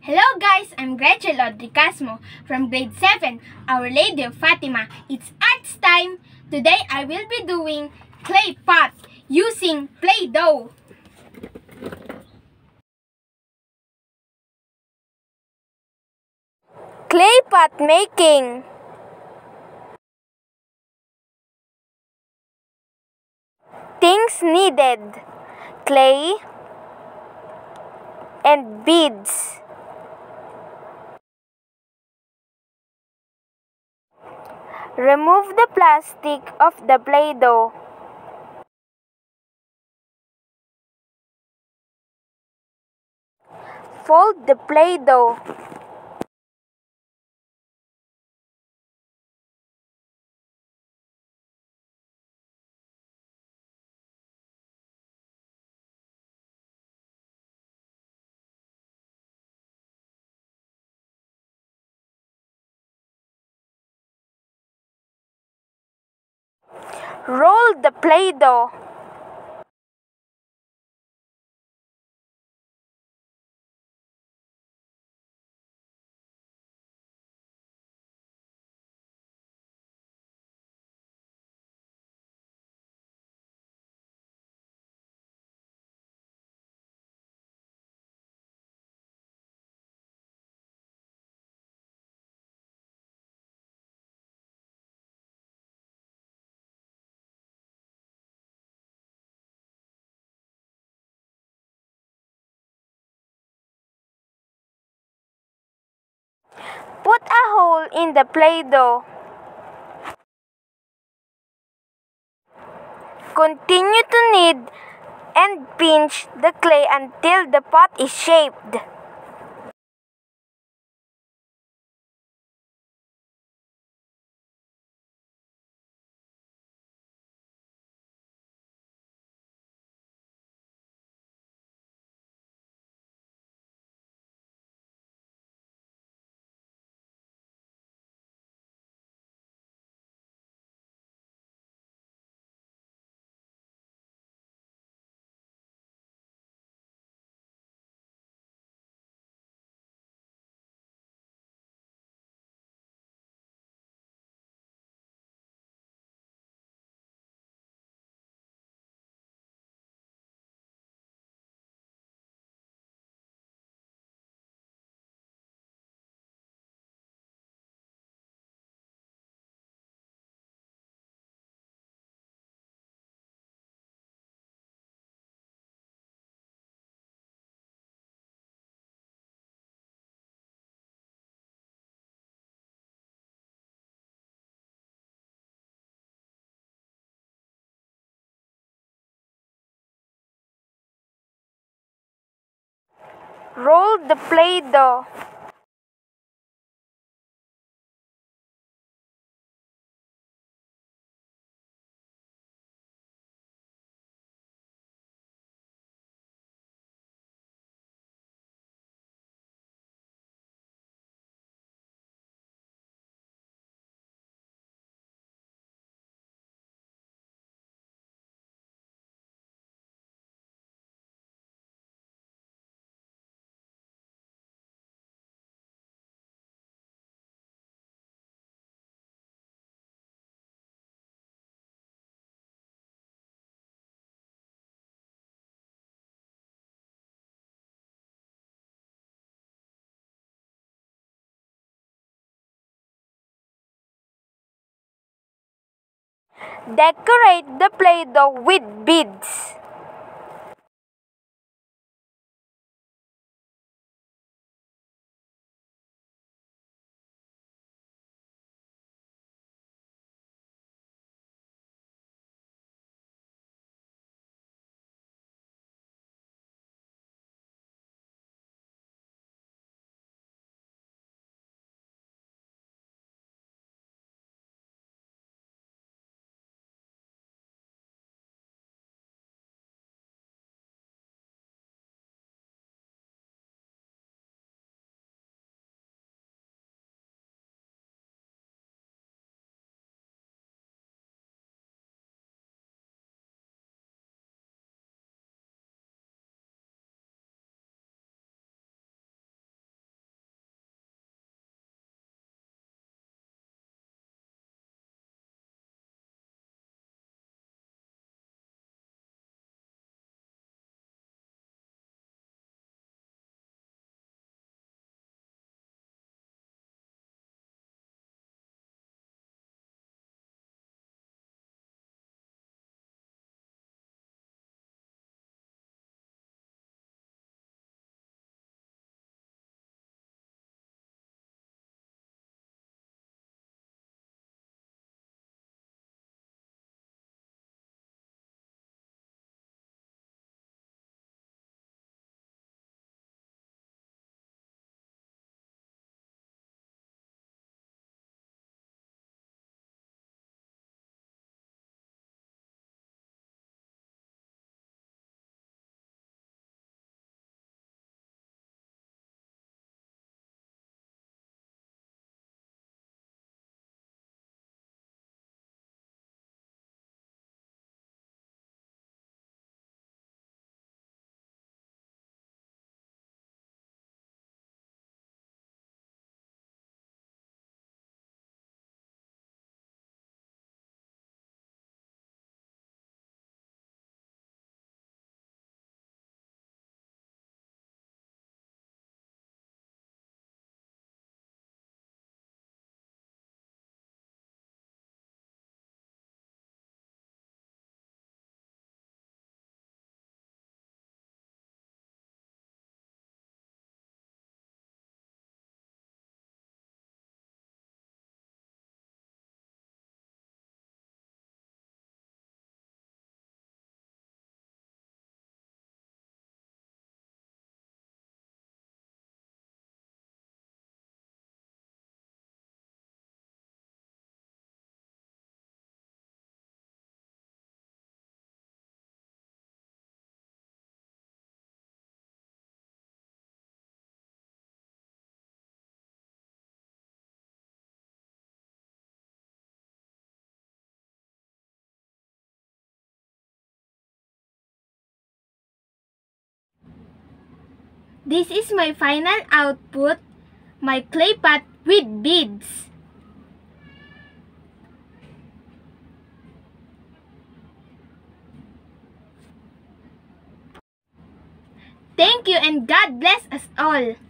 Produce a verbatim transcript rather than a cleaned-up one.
Hello guys, I'm Gretchen Lodricasmo from grade seven, Our Lady of Fatima. It's arts time! Today I will be doing clay pot using Play-Doh. Clay pot making. Things needed: clay and beads. Remove the plastic of the Play-Doh. Fold the Play-Doh. Roll the Play-Doh. Put a hole in the Play-Doh. Continue to knead and pinch the clay until the pot is shaped. Roll the Play-Doh. Decorate the Play-Doh with beads. This is my final output, my clay pot with beads. Thank you and God bless us all.